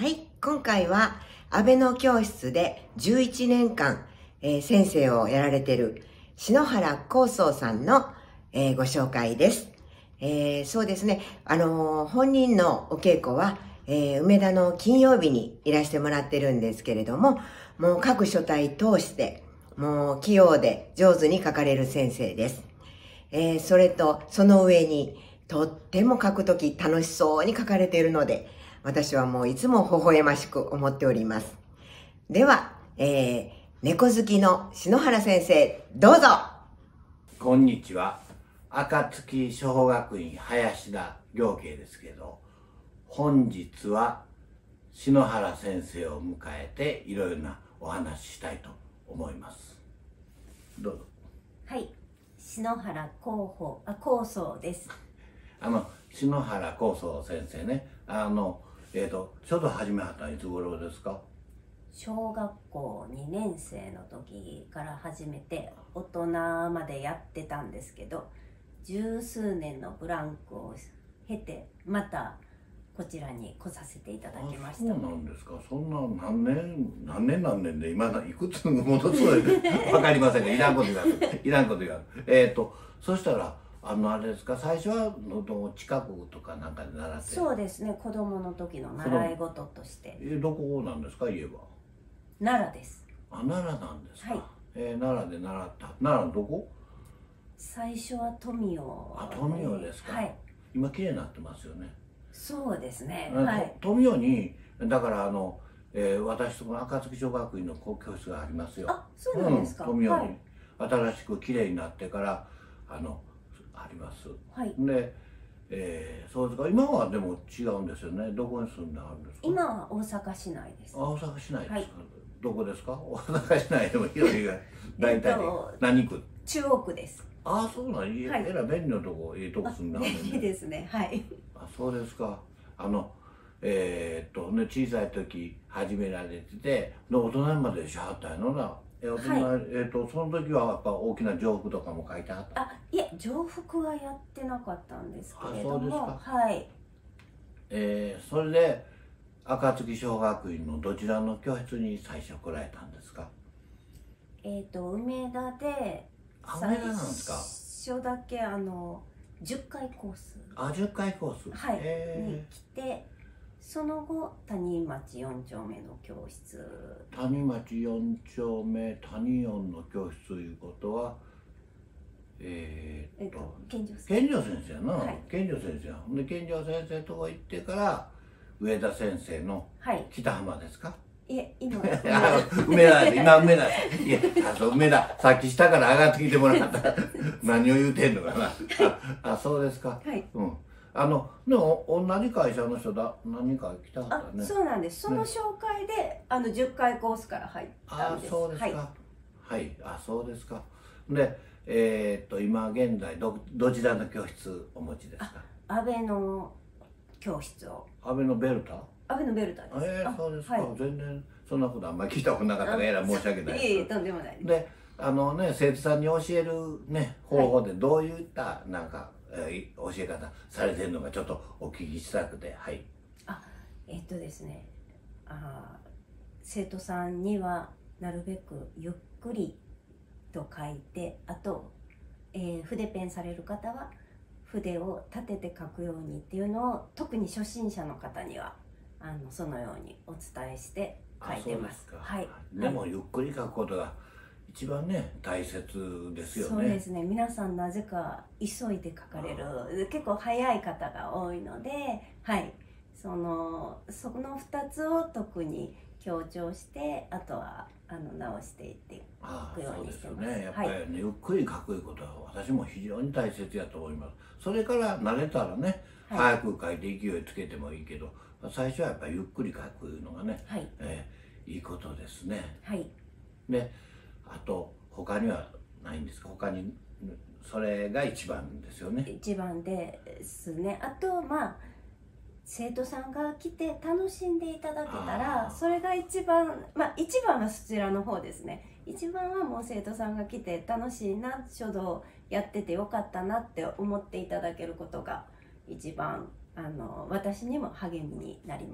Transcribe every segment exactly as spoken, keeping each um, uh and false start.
はい、今回は阿部の教室でじゅういちねんかん、えー、先生をやられている篠原光宗さんの、えー、ご紹介です。えー、そうですね、あのー、本人のお稽古は、えー、梅田の金曜日にいらしてもらってるんですけれども、もう各書体通してもう器用で上手に書かれる先生です。えー、それとその上にとっても書くとき楽しそうに書かれているので、私はもういつも微笑ましく思っております。では、えー、猫好きの篠原先生、どうぞ。 こんにちは。暁処方学院林田良慶ですけど、本日は篠原先生を迎えていろいろなお話ししたいと思います。どうぞ。 はい、篠原光法あ光宗です。 あの篠原光宗先生ね、あのえっ、ー、と書道始めはったのいつ頃ですか？ 小学校にねん生の時から始めて大人までやってたんですけど、十数年のブランクを経てまたこちらに来させていただきました。 そうなんですか。そんな何年何年何年で今いくつ戻すの分かりませんが、いらんこと言わんいらんこと言わんえっとそしたらあのあれですか、最初はの近くとかなんかで習って？ そうですね、子供の時の習い事として。 えどこなんですか、家は？ 奈良です。 あ、奈良なんですか。 はい。 えー、奈良で習った。奈良のどこ？ 最初は富雄。 あ、富雄ですか。 はい。 今綺麗になってますよね。 そうですね。 はい。 はい。 富雄にだからあの、えー、私とこの暁小学院の教室がありますよ。 あ、そうなんですか。 うん、富雄に、 はい、 新しく綺麗になってからあのあります。 はい。 で、えー、そうですか。今はでも違うんですよね。どこに住んであるんですか？ 今は大阪市内です。 あ、大阪市内ですか。はい、どこですか？大阪市内でも広いが大体何区？ 中央区です。 ああ、そうなん、いい、はい、えらい便利なとこ、いいとこ住んであるんね。いいですね。はい。 あ、そうですか。あのえー、っとね、小さい時始められてて、大人までしはったんやのな。え大人、はい、えー、っとその時はやっぱ大きな洋服とかも書いてはった？ あ、いえ、洋服はやってなかったんですけれども。あ、そうですか。はい。 えー、それで暁小学院のどちらの教室に最初来られたんですか？ えっと梅田で梅田なんですか？ 最初だけあのじゅっかいコース。 あ、じゅっかいコース。 はい。に来て、その後谷町よん丁目の教室。 谷町よん丁目谷よんの教室ということは、えー、っと、えっと、 健丈先生。健丈先生な。はい、健丈先生。で健丈先生とこ行ってから上田先生の北浜ですか？はい、 いえ、今梅田で、今梅田で。いや、あ、そう、梅田。さっき下から上がってきてもらった。何を言うてんのかな。あ、あ、そうですか。はい。うん。あの、でも、同じ会社の人だ、何人か来たはったね。 そうなんです。その紹介で、ね、あの、じゅっかいコースから入ったんです。 あ、そうですか。はい。はい、あ、そうですか。で、えー、っと、今現在、ど、どちらの教室お持ちですか？ 阿部の教室を。 阿部のベルタ？ 阿部のベルタです。 えー、そうですか。はい、全然そんなことあんまり聞いたことなかったから、えらい申し訳ないです。 いえいえ、とんでもないです。 で、あのね、生徒さんに教えるね、方法でどういったなんか、えー、教え方されてるのかちょっとお聞きしたくて、はい。 あ、えっとですね、あ、生徒さんにはなるべくゆっくりと書いて、あと、えー、筆ペンされる方は筆を立てて書くようにっていうのを、特に初心者の方にはあのそのようにお伝えして書いてます。はい。 でもゆっくり書くことが一番ね大切ですよね。 そうですね。皆さんなぜか急いで書かれる、結構早い方が多いので、はい。そのそのふたつを特に強調して、あとはあの直していっていくようにしてます。 そうですよね。やっぱりね、はい、ゆっくり書くことは私も非常に大切やと思います。それから慣れたらね、はい、早く書いて勢いつけてもいいけど、最初はやっぱりゆっくり書くのがね、はい、えー、いいことですね。はい。で、あと他にはないんですか？他にそれが一番ですよね。 一番ですね。あとまあ生徒さんが来て楽しんでいただけたら、それが一番、まあ一番はそちらの方ですね。一番はもう生徒さんが来て楽しいな、書道やっててよかったなって思っていただけることが一番あの私にも励みになります。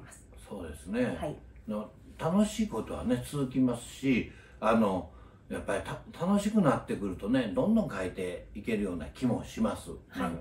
そうですね、 はい、 の楽しいことはね続きますし、あのやっぱりた楽しくなってくるとね、どんどん変えていけるような気もします、 はい、 うん、 はい、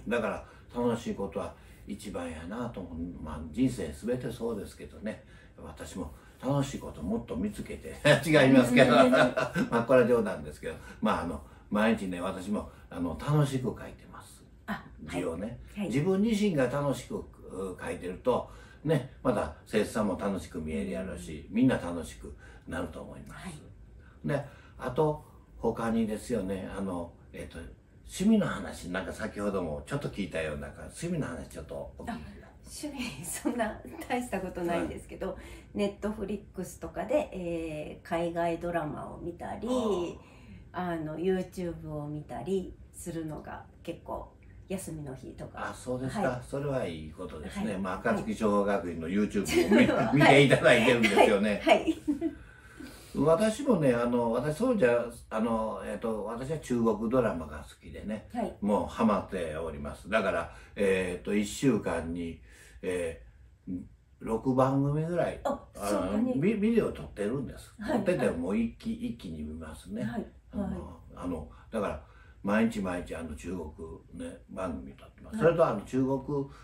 だから楽しいことは一番やなと思う。まあ人生全てそうですけどね、私も楽しいこともっと見つけて違いますけどまあこれは冗談ですけど、まああの毎日ね私もあの楽しく書いてます、字をね、はい、自分自身が楽しく書いてるとね、また生徒さんも楽しく見えるやろうし、みんな楽しくなると思います、はい、であと他にですよね、あのえっ、ー、と趣味の話、なんか先ほどもちょっと聞いたような趣味の話ちょっとお聞き。 趣味そんな大したことないんですけど、はい、ネットフリックスとかで、えー、海外ドラマを見たり、あの YouTube を見たりするのが結構休みの日とか。 あ、そうですか、はい、それはいいことですね、はい、まあ暁昭和学院の YouTube を 見,、見ていただいてるんですよね。 はい、はい、 私もね、あの私そうじゃあの、えー、と私は中国ドラマが好きでね、はい、もうハマっております。だから、えー、といっしゅうかんに、えー、ろくばんぐみぐらいああの ビ, ビデオ撮ってるんです、はい、撮っててもう一気一気に見ますね、はい、あのあのだから毎日毎日あの中国、ね、番組撮ってます、はい、それとあの中国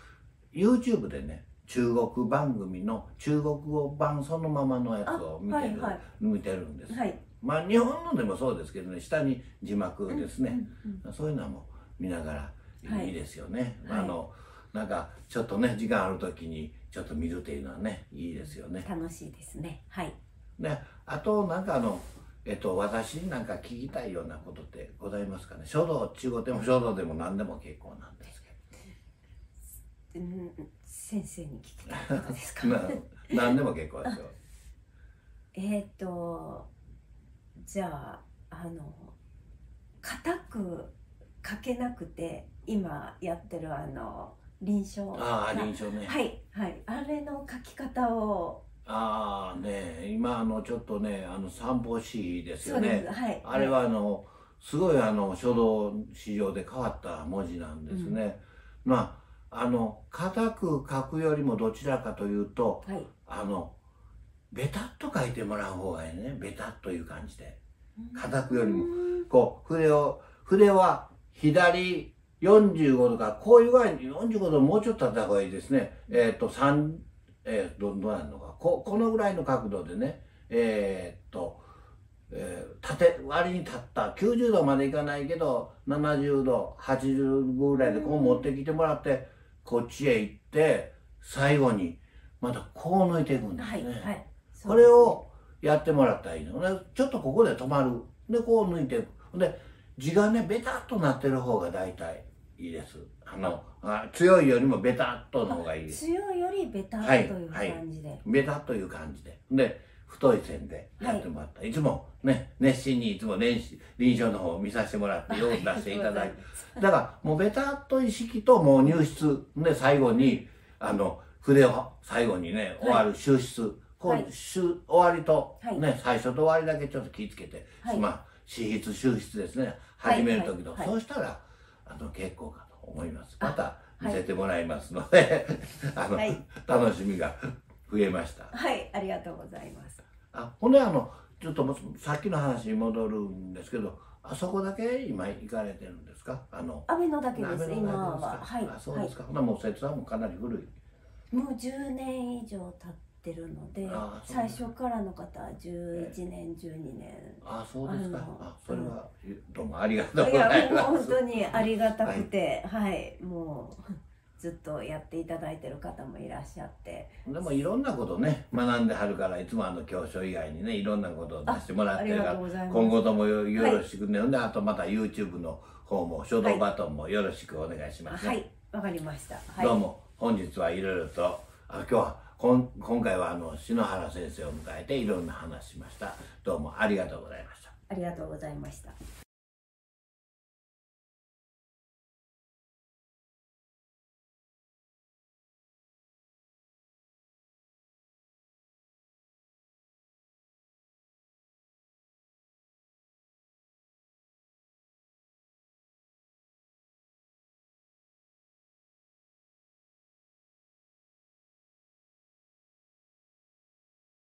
YouTube でね、中国番組の中国語版そのままのやつを見てる、はいはい、見てるんです、はい、まあ日本のでもそうですけどね、下に字幕ですね、うんうんうん、そういうのも見ながらいいですよね、はい、あのなんかちょっとね時間ある時にちょっと見るっていうのはねいいですよね。 楽しいですね。はい。 であとなんかあのえっと私になんか聞きたいようなことってございますかね。書道、中国でも書道でも何でも結構なんですけど。 うん、先生に聞きたいことですか。 何でも結構ですよ。 えっとじゃああの固く書けなくて今やってるあの臨書。 ああ臨書ね。 はいはい、あれの書き方を。 ああね、今あのちょっとねあの三法師ですよね。 はい、 あれはあのすごいあの書道史上で変わった文字なんですね。うん、まああの固く書くよりもどちらかというと、はい、あのベタっと書いてもらう方がいいね。ベタっという感じで固くよりもこう筆を筆は左よんじゅうごどかこういう具合によんじゅうごどもうちょっと立った方がいいですね。えっと三えー、どどうなるのか こ, このぐらいの角度でね、えー、っと、えー、縦割りに立ったきゅうじゅうどまでいかないけどななじゅうどはちじゅうごぐらいでこう持ってきてもらってこっちへ行って最後にまたこう抜いていくんですね。はいはい、これをやってもらったらいいのね。ちょっとここで止まるでこう抜いていくで字がねベタっとなってる方が大体いいです。あのあ強いよりもベタっとの方がいいです。 強いよりベタっという感じで、はいはい、 ベタっという感じでで太い線でやってもらった、はい、いつもね熱心にいつも練習臨床の方を見させてもらってよく出していただいてだからもうベタっと意識ともう入室で最後にあの筆を最後にね終わる収筆、こう、はい、終わりとね、はい、最初と終わりだけちょっと気ぃつけて、はい、まあ私筆収筆ですね始める時と、はいはいはい、そうしたらあの結構かと思います。また見せてもらいますので、はい、あの、はい、楽しみが増えました。 はい、ありがとうございます。 あ、ほんであのちょっとさっきの話に戻るんですけど、あそこだけ今行かれてるんですか？あの安倍のだけです。今ははい。 あ、そうですか。ほなもう生徒さんもかなり古い。 もうじゅうねん以上経ってるので、最初からの方はじゅういちねん、じゅうにねん。 あ、そうですか。あ、それはどうもありがとうございます。いや、 もう本当にありがたくて、はい、はい、もうずっとやっていただいてる方もいらっしゃって。 でもいろんなことね学んではるから、いつもあの教書以外にねいろんなことを出してもらってるから、今後ともよろしくね。はい、であとまた YouTube の方も書道バトンもよろしくお願いしますね。 はい、わかりました。はい、 どうも本日はいろいろとあ今日はこん今回はあの篠原先生を迎えていろんな話しました。どうもありがとうございました。 ありがとうございました。